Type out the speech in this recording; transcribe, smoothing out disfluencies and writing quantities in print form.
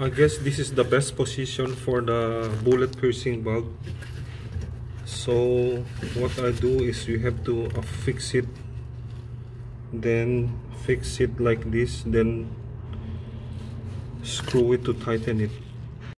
I guess this is the best position for the bullet piercing valve. So what I do is you have to fix it, then fix it like this, then screw it to tighten it.